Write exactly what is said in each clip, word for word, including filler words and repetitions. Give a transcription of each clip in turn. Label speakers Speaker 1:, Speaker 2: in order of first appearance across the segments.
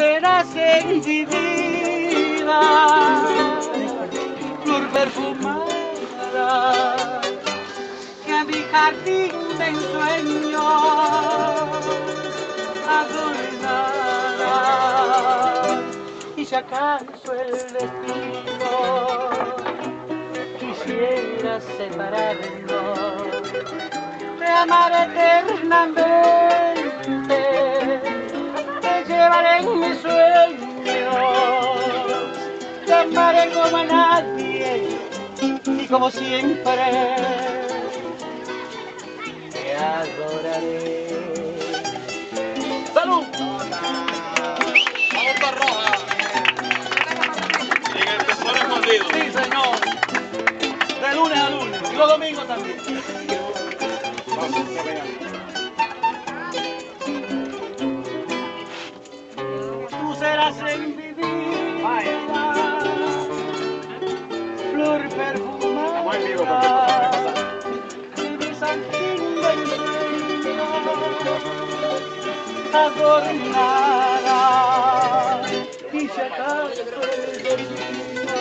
Speaker 1: serás en mi vida, flor perfumada, que a mi jardín de ensueños adornará. Y si acaso el destino quisiera separarnos, te amaré eternamente, te llevaré en mis sueños, te amaré como a nadie y como siempre te adoraré. ¡Salud!
Speaker 2: ¡Vamos para Roja! En el tesoro escondido.
Speaker 1: Sí, señor. De lunes a lunes y los domingos también. Tú serás en mi vida, flor perfumada, y mi santín de ensueños adornará. Y si acaso el destino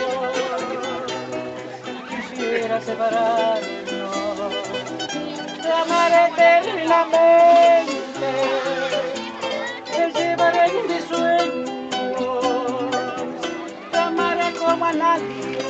Speaker 1: quisiera separarnos, te amaré eternamente, te llevaré en mis sueños, te amaré como a nadie